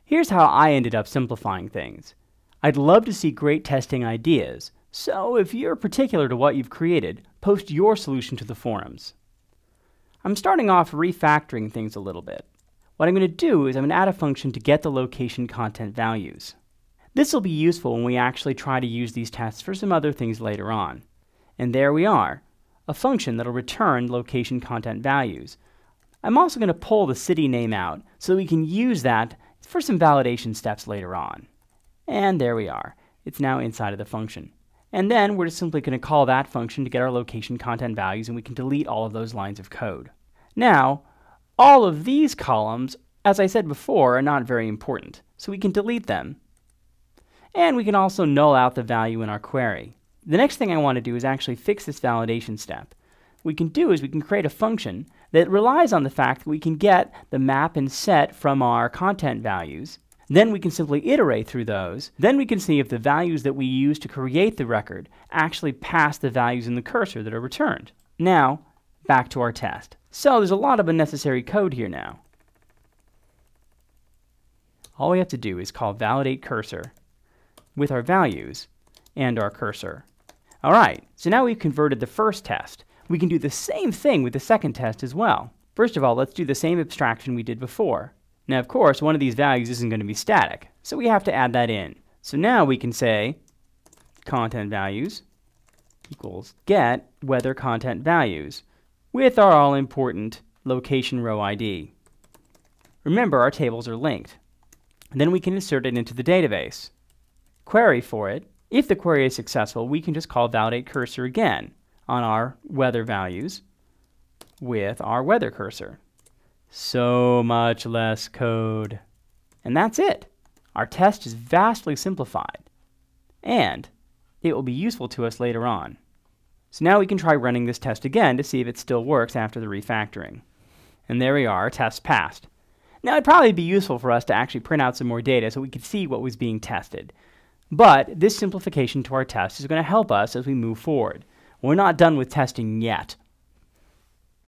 Here's how I ended up simplifying things. I'd love to see great testing ideas, so if you're particular to what you've created, post your solution to the forums. I'm starting off refactoring things a little bit. What I'm going to do is I'm going to add a function to get the location content values. This will be useful when we actually try to use these tests for some other things later on. And there we are, a function that will return location content values. I'm also going to pull the city name out so we can use that for some validation steps later on. And there we are. It's now inside of the function. And then we're just simply going to call that function to get our location content values, and we can delete all of those lines of code. Now, all of these columns, as I said before, are not very important, so we can delete them. And we can also null out the value in our query. The next thing I want to do is actually fix this validation step. What we can do is we can create a function that relies on the fact that we can get the map and set from our content values. Then we can simply iterate through those. Then we can see if the values that we use to create the record actually pass the values in the cursor that are returned. Now, back to our test. So there's a lot of unnecessary code here now. All we have to do is call validate cursor with our values and our cursor. All right, so now we've converted the first test. We can do the same thing with the second test as well. First of all, let's do the same abstraction we did before. Now, of course, one of these values isn't going to be static, so we have to add that in. So now we can say content values equals get weather content values with our all-important location row ID. Remember, our tables are linked. And then we can insert it into the database. Query for it. If the query is successful, we can just call validate cursor again on our weather values with our weather cursor. So much less code. And that's it. Our test is vastly simplified. And it will be useful to us later on. So now we can try running this test again to see if it still works after the refactoring. And there we are, our test passed. Now it'd probably be useful for us to actually print out some more data so we could see what was being tested. But this simplification to our test is going to help us as we move forward. We're not done with testing yet.